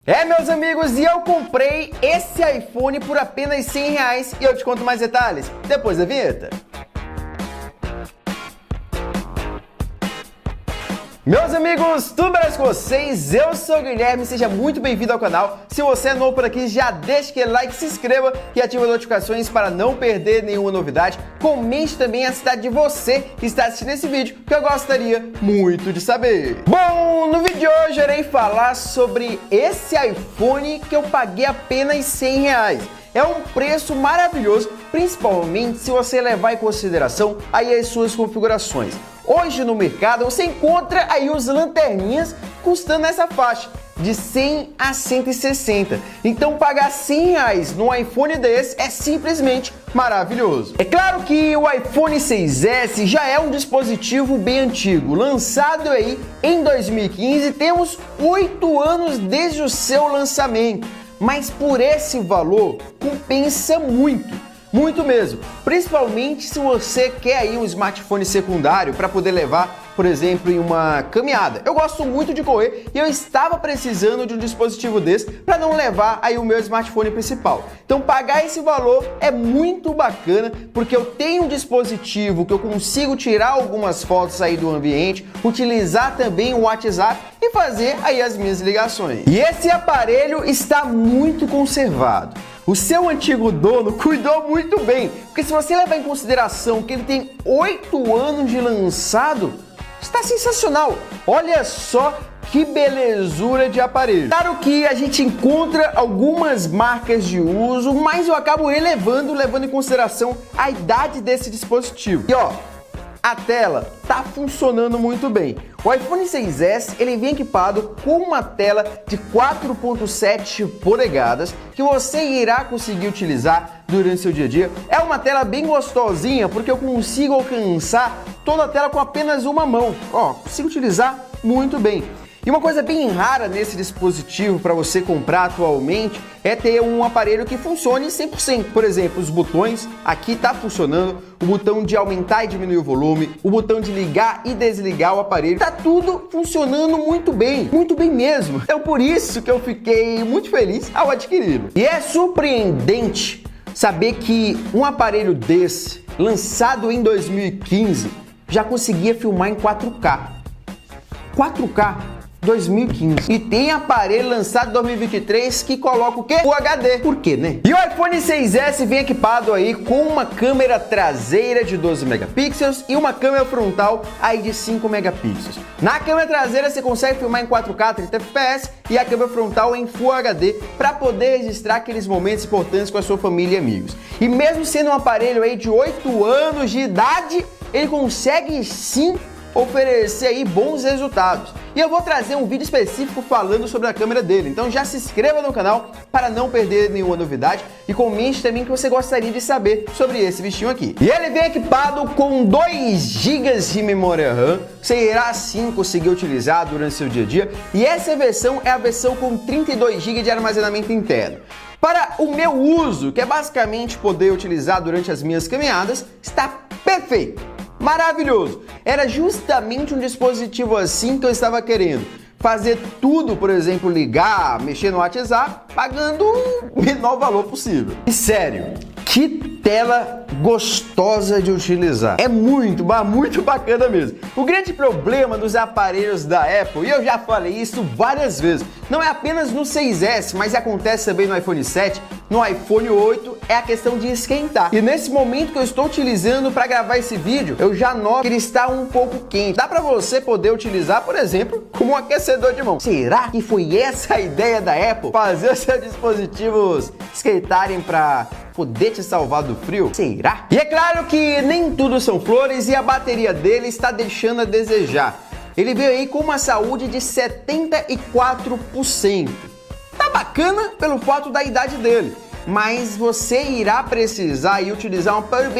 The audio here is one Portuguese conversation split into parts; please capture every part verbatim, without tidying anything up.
É, meus amigos, e eu comprei esse iPhone por apenas cem reais e eu te conto mais detalhes depois da vinheta. Meus amigos, tudo bem com vocês? Eu sou o Guilherme, seja muito bem-vindo ao canal. Se você é novo por aqui, já deixa aquele like, se inscreva e ative as notificações para não perder nenhuma novidade. Comente também a cidade de você que está assistindo esse vídeo, que eu gostaria muito de saber. Bom, no vídeo de hoje eu irei falar sobre esse iPhone que eu paguei apenas cem reais. É um preço maravilhoso, principalmente se você levar em consideração aí as suas configurações. Hoje no mercado você encontra aí os lanterninhas custando essa faixa de cem a cento e sessenta. Então pagar cem reais num iPhone desse é simplesmente maravilhoso. É claro que o iPhone seis S já é um dispositivo bem antigo, lançado aí em dois mil e quinze, temos oito anos desde o seu lançamento, mas por esse valor compensa muito. Muito mesmo, principalmente se você quer aí um smartphone secundário para poder levar, por exemplo, em uma caminhada. Eu gosto muito de correr e eu estava precisando de um dispositivo desse para não levar aí o meu smartphone principal. Então pagar esse valor é muito bacana porque eu tenho um dispositivo que eu consigo tirar algumas fotos aí do ambiente, utilizar também o WhatsApp e fazer aí as minhas ligações. E esse aparelho está muito conservado. O seu antigo dono cuidou muito bem, porque se você levar em consideração que ele tem oito anos de lançado, está sensacional. Olha só que belezura de aparelho. Claro que a gente encontra algumas marcas de uso, mas eu acabo relevando, levando em consideração a idade desse dispositivo. E ó, a tela tá funcionando muito bem. O iPhone seis S ele vem equipado com uma tela de quatro ponto sete polegadas que você irá conseguir utilizar durante seu dia a dia. É uma tela bem gostosinha porque eu consigo alcançar toda a tela com apenas uma mão. Ó, consigo utilizar muito bem. E uma coisa bem rara nesse dispositivo para você comprar atualmente é ter um aparelho que funcione cem por cento. Por exemplo, os botões, aqui está funcionando, o botão de aumentar e diminuir o volume, o botão de ligar e desligar o aparelho, tá tudo funcionando muito bem, muito bem mesmo. Então por isso que eu fiquei muito feliz ao adquiri-lo. E é surpreendente saber que um aparelho desse, lançado em dois mil e quinze, já conseguia filmar em quatro K. quatro K dois mil e quinze. E tem aparelho lançado em dois mil e vinte e três que coloca o quê? O H D. Por quê, né? E o iPhone seis S vem equipado aí com uma câmera traseira de doze megapixels e uma câmera frontal aí de cinco megapixels. Na câmera traseira você consegue filmar em quatro K trinta F P S e a câmera frontal em Full H D para poder registrar aqueles momentos importantes com a sua família e amigos. E mesmo sendo um aparelho aí de oito anos de idade, ele consegue sim oferecer aí bons resultados. E eu vou trazer um vídeo específico falando sobre a câmera dele, então já se inscreva no canal para não perder nenhuma novidade e comente também o que você gostaria de saber sobre esse bichinho aqui. E ele vem equipado com dois gigas de memória RAM, você irá sim conseguir utilizar durante seu dia a dia, e essa versão é a versão com trinta e dois gigas de armazenamento interno. Para o meu uso, que é basicamente poder utilizar durante as minhas caminhadas, está perfeito. Maravilhoso! Era justamente um dispositivo assim que eu estava querendo. Fazer tudo, por exemplo, ligar, mexer no WhatsApp, pagando o menor valor possível. E sério, que tela gostosa de utilizar. É muito, mas muito bacana mesmo. O grande problema dos aparelhos da Apple, e eu já falei isso várias vezes, não é apenas no seis S, mas acontece também no iPhone sete, no iPhone oito, é a questão de esquentar. E nesse momento que eu estou utilizando para gravar esse vídeo, eu já noto que ele está um pouco quente. Dá para você poder utilizar, por exemplo, como um aquecedor de mão. Será que foi essa a ideia da Apple? Fazer os seus dispositivos esquentarem para poder te salvar do frio? Será? E é claro que nem tudo são flores e a bateria dele está deixando a desejar. Ele veio aí com uma saúde de setenta e quatro por cento. Tá bacana pelo fato da idade dele, mas você irá precisar aí utilizar um powerbank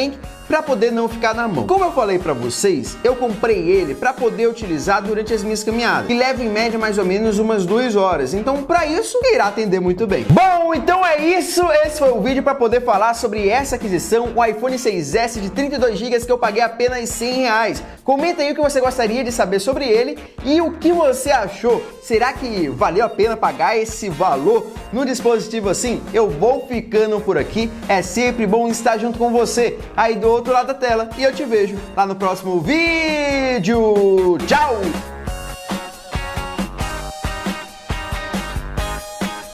para poder não ficar na mão. Como eu falei para vocês, eu comprei ele para poder utilizar durante as minhas caminhadas, que leva em média mais ou menos umas duas horas, então para isso irá atender muito bem. Bom, então é isso, esse foi o vídeo para poder falar sobre essa aquisição, o iPhone seis S de trinta e dois gigas que eu paguei apenas cem reais. Comenta aí o que você gostaria de saber sobre ele e o que você achou. Será que valeu a pena pagar esse valor no dispositivo assim? Eu vou ficando por aqui, é sempre bom estar junto com você aí do outro lado da tela e eu te vejo lá no próximo vídeo. Tchau!